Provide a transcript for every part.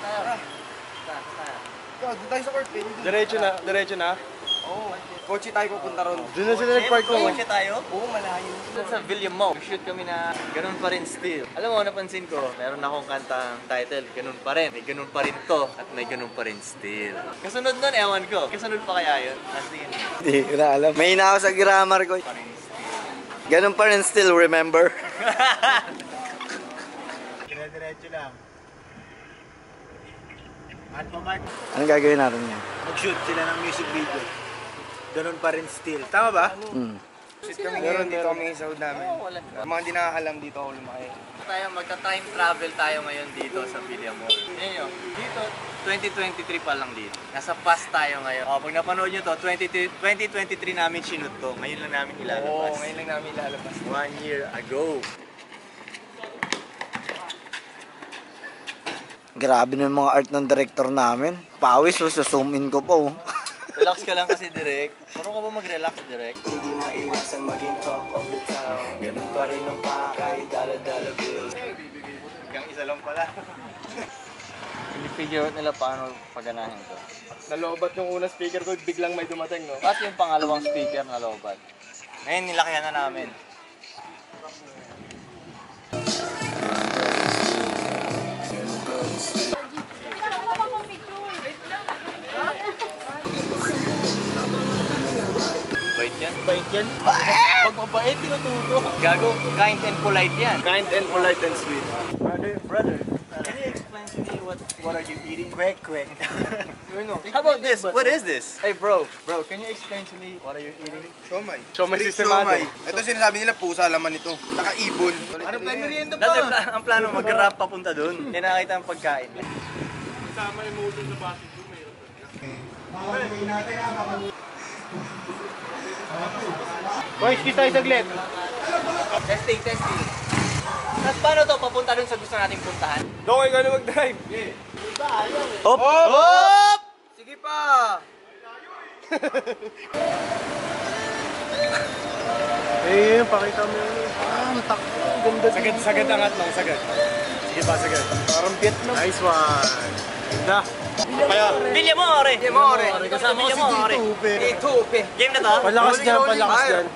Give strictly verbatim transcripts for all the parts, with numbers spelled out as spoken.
tayo. Saan tayo? Doon tayo sa court. Diretso na, diretso na. Oo. Kotse tayo pupunta ron. Doon na sila nag-park ko. Kotse tayo? Oo, malayo. Doon sa William Mo, shoot kami na ganun pa rin still. Alam mo, napansin ko, meron akong kantang title, ganun pa rin. May ganun pa rin to, at may ganun pa rin still. Kasunod nun, ewan ko. Kasunod pa kaya yun? As in, Hindi ko na alam. May na ako sa grammar ko. pa rin still. Ganun pa rin still, remember? Dire-diretso lang. At pamark. Anong gagawin natin yan? Mag-shoot sila ng music video. Ganun pa rin still. Tama ba? Hmm. Shoot kami ngayon dito kami sa hood namin. Oo, wala. Mga hindi nakakalam dito ako lumaki. Tayo, magta-time travel tayo ngayon dito sa William Mall. Yan yun. Dito, twenty twenty-three pa lang dito. Nasa past tayo ngayon. O, pag napanood nyo to, twenty twenty-three namin sinut to. Ngayon lang namin ilalabas. Oo, ngayon lang namin ilalabas. One year ago. Grabe na yung mga art ng director namin. Pawis, oh, zoom in ko po. Relax ka lang kasi, direct. Marunong ka ba mag-relax, direct? Hindi na iwasan maging top of the town. Ganun pa rin ang pakay, dala-dala bills. Hanggang isa lang pala. Hindi-figure out nila paano paganahin to. Nalobat yung unang speaker ko, biglang may dumating, no? At yung pangalawang speaker na lobat. Ngayon, nilakihan na namin. Bait yan? Bait yan? Pag mabait, tinututo. Gago, kind and polite yan. Kind and polite and sweet. Brother, brother, can you explain to me what what are you eating? Quick, quick. How about this? What is this? Hey bro, bro, can you explain to me what are you eating? Siomay. Siomay Street sistemado. siomay. Ito sinasabi nila, pusa laman ito. Naka-ibon. Ano pa yung merienda Dati pa? ang plano mag-rap papunta doon. Kaya nakita ang pagkain. Kasama yung motor na batik ko, mayroon. Boys, kiss tayo saglit. Testing, testing. Tapos paano to? Papunta doon sa gusto nating puntahan? Doon kayo na mag-drive. Hop! Hop! Sige pa! Eh, pakita mo yun. Ah, ang takbo. Ganda. Sagad, sagad angat lang, sagad. Sige pa, sagad. Parang Vietnam. Nice one. Ganda. Kaya, Villaamore! Villaamore. Kasama ko si Villaamore. Itupe. Game na to? palakas dyan, palakas dyan.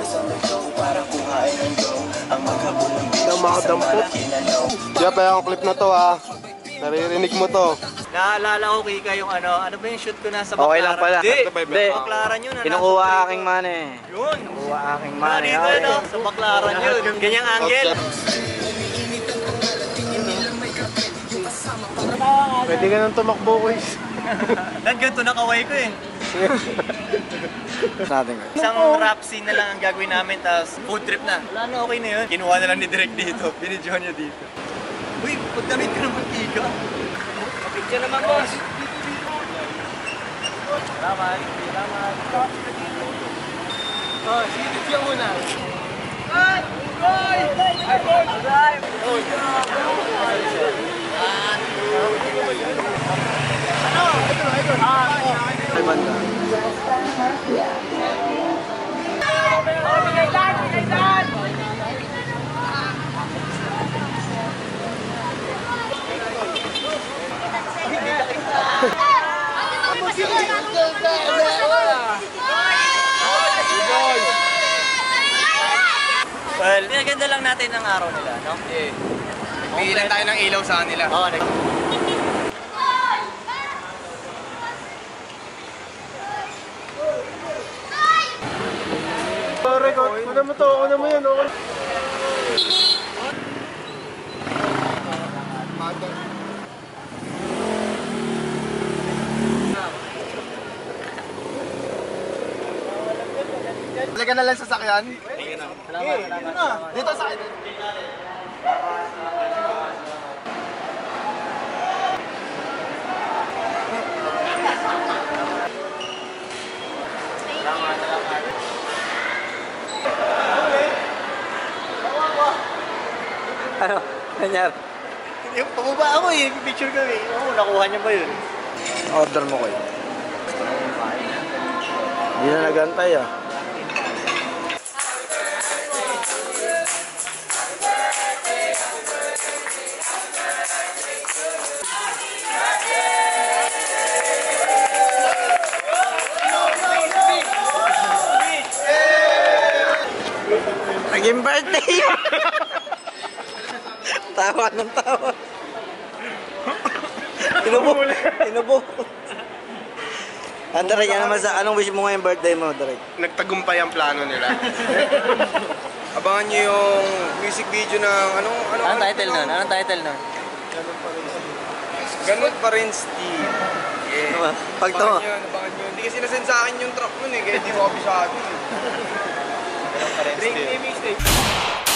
Ang mga dampot. Diyan pa yung clip na to ha. Naririnig mo to. Naalala ko, Kika, yung ano, ano ba yung shoot ko na sa Baclaran? Okay lang pala. Hindi, Hindi. Baclaran yun. Kinukuha aking money. Yun. Kinukuha aking Ah, money. dito yun, oh, sa Baclaran yun. Ganyang angle. Pwede ka nang tumakbo, guys. Dahil ganito nakaway ko eh. Natin ko. Isang rap scene na lang ang gagawin namin, tapos food trip na. Wala na, okay na yun. Kinuha na lang ni Direk dito. Binidyohan niya dito. Uy, pagdamit ka naman, Kika. Picture naman, boss. Salamat, salamat. Oh, sige, picture muna. Ay! Ay! Ay, boy! Ay! Ano? Ito, ito. Ah, ito. Ay, banda. Oh, bigay-dan! Bigay-dan! Well, pinaganda lang natin ang araw nila, no? Eh. Bigyan tayo ng ilaw sa kanila. Oo, nag- Record. Kuna mo to, kuna mo yan. Okay. Talaga na lang sa sakyan. Salamat, salamat, salamat. Dito sa akin. Salamat, salamat. Ano? Nangyari? Yung pababa ako eh, picture kami. Oo, nakuha niya ba yun? Order mo ko yun. Hindi na nagantay ah. Naging birthday! Tawa ng tawa. Tinubo. Tinubo. Ah, Derek, ano naman sa, anong wish mo ngayong birthday mo, Derek? Nagtagumpay ang plano nila. Abangan nyo yung music video ng anong ano Anong title nun? Anong title nun? Ganun pa rin Steve. Yeah. Pag to, Abangan nyo, abangan nyo. Hindi kasi nasend sa akin yung track nun eh, kaya di ko kabisado. Ganun pa rin still.